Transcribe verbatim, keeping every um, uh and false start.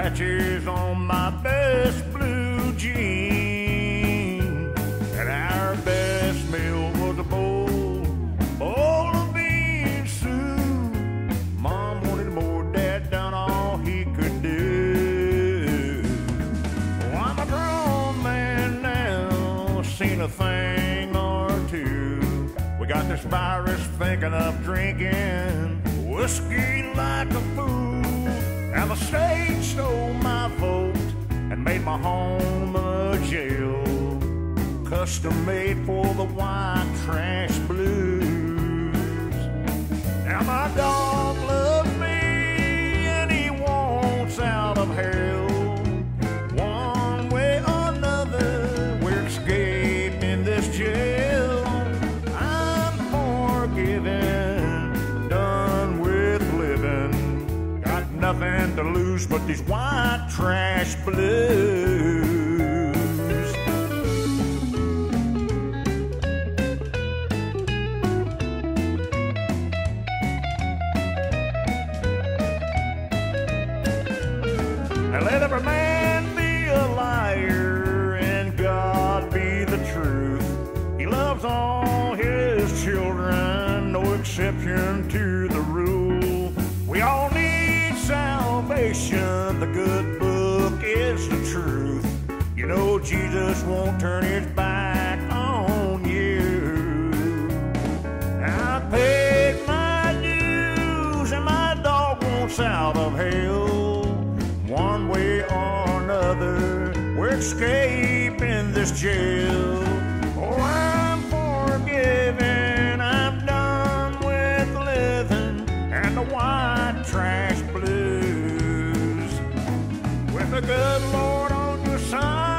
scratches on my best blue jean. And our best meal was a bowl, bowl of bean soup. Mom wanted more, Dad done all he could do. Oh, I'm a grown man now, seen a thing or two. We got this virus thinking of drinking whiskey like a fool. And the state stole my vote and made my home a jail, custom made for the white trash blues. Now my dog loves me and he wants out of hell. One way or another, we're escaping this jail. I'm forgiven, done with living. Got nothing to lose but these white trash blues. Now let every man be a liar and God be the truth. He loves all his children, no exception to the rule. We all need salvation, the good book is the truth. You know Jesus won't turn his back on you. I paid my dues and my dog wants out of hell. One way or another, we're escaping this jail. Oh, I'm forgiven, I'm done with living and the white trash blues. With the good Lord on your side,